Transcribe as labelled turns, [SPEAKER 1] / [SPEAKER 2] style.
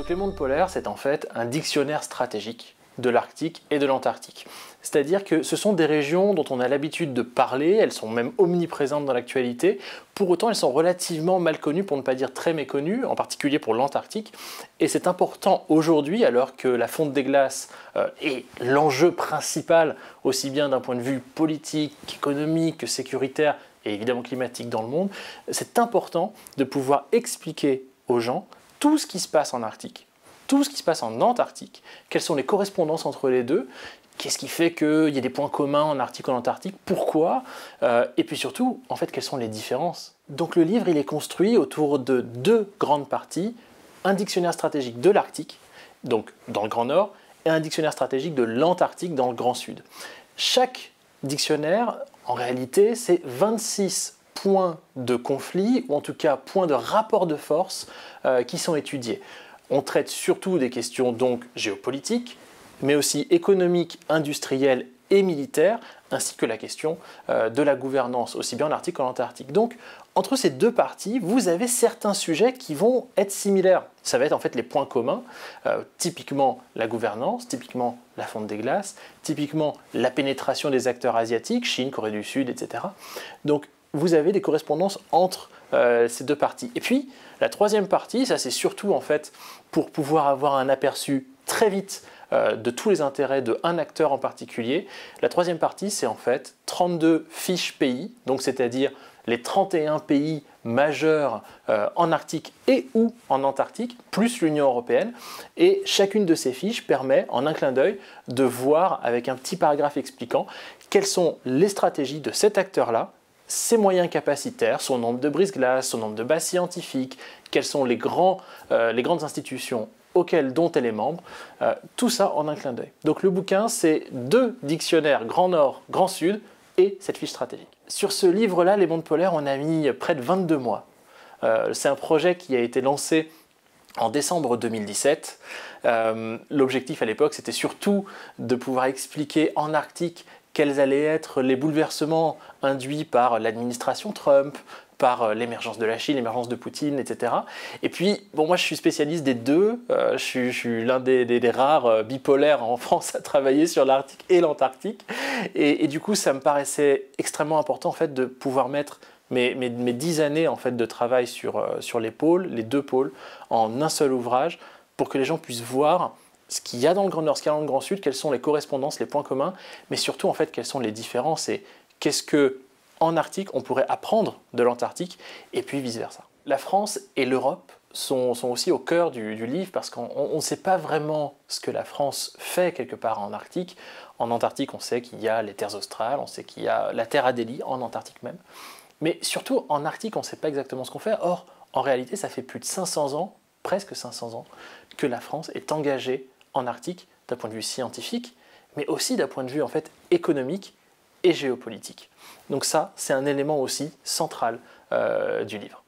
[SPEAKER 1] Donc les mondes polaires, c'est en fait un dictionnaire stratégique de l'Arctique et de l'Antarctique. C'est-à-dire que ce sont des régions dont on a l'habitude de parler, elles sont même omniprésentes dans l'actualité, pour autant elles sont relativement mal connues, pour ne pas dire très méconnues, en particulier pour l'Antarctique, et c'est important aujourd'hui, alors que la fonte des glaces est l'enjeu principal, aussi bien d'un point de vue politique, économique, que sécuritaire, et évidemment climatique dans le monde, c'est important de pouvoir expliquer aux gens tout ce qui se passe en Arctique, tout ce qui se passe en Antarctique, quelles sont les correspondances entre les deux, qu'est-ce qui fait qu'il y a des points communs en Arctique ou en Antarctique, pourquoi, et puis surtout, en fait, quelles sont les différences. Donc le livre, il est construit autour de deux grandes parties, un dictionnaire stratégique de l'Arctique, donc dans le Grand Nord, et un dictionnaire stratégique de l'Antarctique dans le Grand Sud. Chaque dictionnaire, en réalité, c'est 26 points de conflit, ou en tout cas points de rapport de force qui sont étudiés. On traite surtout des questions donc géopolitiques, mais aussi économiques, industrielles et militaires, ainsi que la question de la gouvernance, aussi bien en Arctique qu'en Antarctique. Donc, entre ces deux parties, vous avez certains sujets qui vont être similaires. Ça va être en fait les points communs, typiquement la gouvernance, typiquement la fonte des glaces, typiquement la pénétration des acteurs asiatiques, Chine, Corée du Sud, etc. Donc, vous avez des correspondances entre ces deux parties. Et puis, la troisième partie, ça c'est surtout en fait pour pouvoir avoir un aperçu très vite de tous les intérêts d'un acteur en particulier. La troisième partie, c'est en fait 32 fiches pays, donc c'est-à-dire les 31 pays majeurs en Arctique et ou en Antarctique, plus l'Union européenne. Et chacune de ces fiches permet, en un clin d'œil, de voir avec un petit paragraphe expliquant quelles sont les stratégies de cet acteur-là, ses moyens capacitaires, son nombre de brise-glaces, son nombre de bases scientifiques, quelles sont les grandes institutions dont elle est membre, tout ça en un clin d'œil. Donc le bouquin, c'est deux dictionnaires Grand Nord, Grand Sud et cette fiche stratégique. Sur ce livre-là, Les mondes polaires, on a mis près de 22 mois. C'est un projet qui a été lancé en décembre 2017. L'objectif à l'époque, c'était surtout de pouvoir expliquer en Arctique quels allaient être les bouleversements induits par l'administration Trump, par l'émergence de la Chine, l'émergence de Poutine, etc. Et puis, bon, moi je suis spécialiste des deux, je suis l'un des rares bipolaires en France à travailler sur l'Arctique et l'Antarctique, et du coup ça me paraissait extrêmement important en fait de pouvoir mettre mes 10 années en fait, de travail sur les pôles, les deux pôles, en un seul ouvrage, pour que les gens puissent voir ce qu'il y a dans le Grand Nord, ce qu'il y a dans le Grand Sud, quelles sont les correspondances, les points communs, mais surtout en fait quelles sont les différences et qu'est-ce que en Arctique on pourrait apprendre de l'Antarctique et puis vice-versa. La France et l'Europe sont aussi au cœur du livre parce qu'on ne sait pas vraiment ce que la France fait quelque part en Arctique. En Antarctique, on sait qu'il y a les terres australes, on sait qu'il y a la terre Adélie, en Antarctique même. Mais surtout en Arctique, on ne sait pas exactement ce qu'on fait. Or, en réalité, ça fait plus de 500 ans, presque 500 ans, que la France est engagée en Arctique d'un point de vue scientifique, mais aussi d'un point de vue en fait économique et géopolitique. Donc ça, c'est un élément aussi central du livre.